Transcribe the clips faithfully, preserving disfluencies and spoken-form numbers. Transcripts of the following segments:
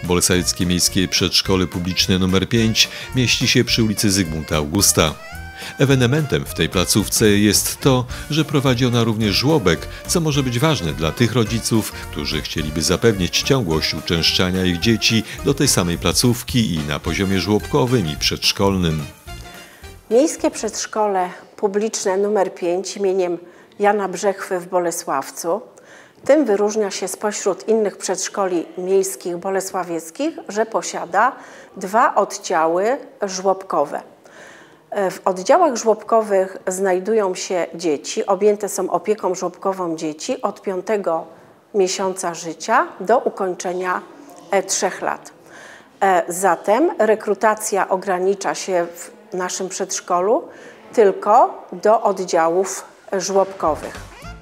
Bolesławieckie Miejskie Przedszkole Publiczne nr pięć mieści się przy ulicy Zygmunta Augusta. Ewenementem w tej placówce jest to, że prowadzi ona również żłobek, co może być ważne dla tych rodziców, którzy chcieliby zapewnić ciągłość uczęszczania ich dzieci do tej samej placówki i na poziomie żłobkowym i przedszkolnym. Miejskie Przedszkole Publiczne nr pięć imieniem Jana Brzechwy w Bolesławcu tym wyróżnia się spośród innych przedszkoli miejskich bolesławieckich, że posiada dwa oddziały żłobkowe. W oddziałach żłobkowych znajdują się dzieci, objęte są opieką żłobkową dzieci od piątego miesiąca życia do ukończenia trzech lat. Zatem rekrutacja ogranicza się w naszym przedszkolu tylko do oddziałów żłobkowych.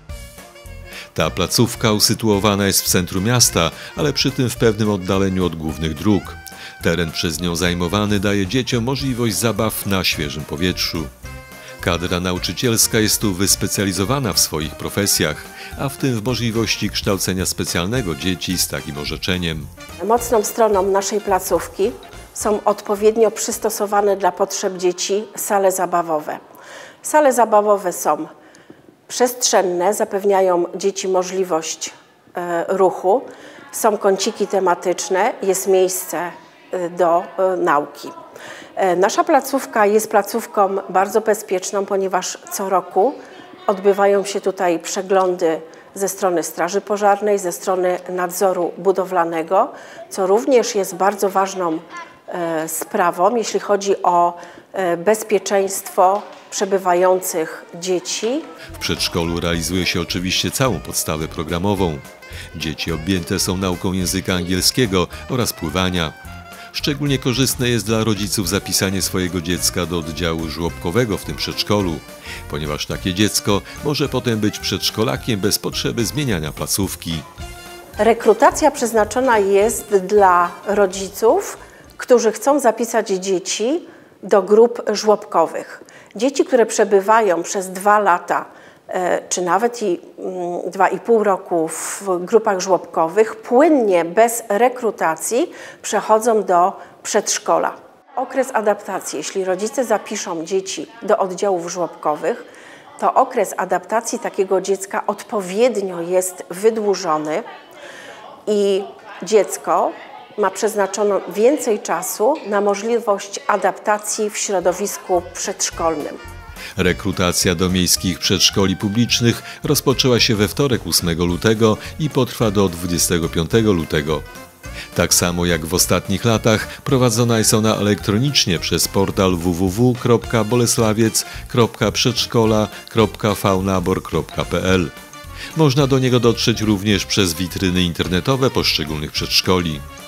Ta placówka usytuowana jest w centrum miasta, ale przy tym w pewnym oddaleniu od głównych dróg. Teren przez nią zajmowany daje dzieciom możliwość zabaw na świeżym powietrzu. Kadra nauczycielska jest tu wyspecjalizowana w swoich profesjach, a w tym w możliwości kształcenia specjalnego dzieci z takim orzeczeniem. Mocną stroną naszej placówki są odpowiednio przystosowane dla potrzeb dzieci sale zabawowe. Sale zabawowe są przestrzenne, zapewniają dzieci możliwość e, ruchu, są kąciki tematyczne, jest miejsce do nauki. Nasza placówka jest placówką bardzo bezpieczną, ponieważ co roku odbywają się tutaj przeglądy ze strony Straży Pożarnej, ze strony nadzoru budowlanego, co również jest bardzo ważną sprawą, jeśli chodzi o bezpieczeństwo przebywających dzieci. W przedszkolu realizuje się oczywiście całą podstawę programową. Dzieci objęte są nauką języka angielskiego oraz pływania. Szczególnie korzystne jest dla rodziców zapisanie swojego dziecka do oddziału żłobkowego w tym przedszkolu, ponieważ takie dziecko może potem być przedszkolakiem bez potrzeby zmieniania placówki. Rekrutacja przeznaczona jest dla rodziców, którzy chcą zapisać dzieci do grup żłobkowych. Dzieci, które przebywają przez dwa lata, czy nawet i dwa i pół roku w grupach żłobkowych, płynnie, bez rekrutacji przechodzą do przedszkola. Okres adaptacji, jeśli rodzice zapiszą dzieci do oddziałów żłobkowych, to okres adaptacji takiego dziecka odpowiednio jest wydłużony i dziecko ma przeznaczono więcej czasu na możliwość adaptacji w środowisku przedszkolnym. Rekrutacja do miejskich przedszkoli publicznych rozpoczęła się we wtorek ósmego lutego i potrwa do dwudziestego piątego lutego. Tak samo jak w ostatnich latach prowadzona jest ona elektronicznie przez portal w w w kropka bolesławiec kropka przedszkola kropka v nabor kropka p l. Można do niego dotrzeć również przez witryny internetowe poszczególnych przedszkoli.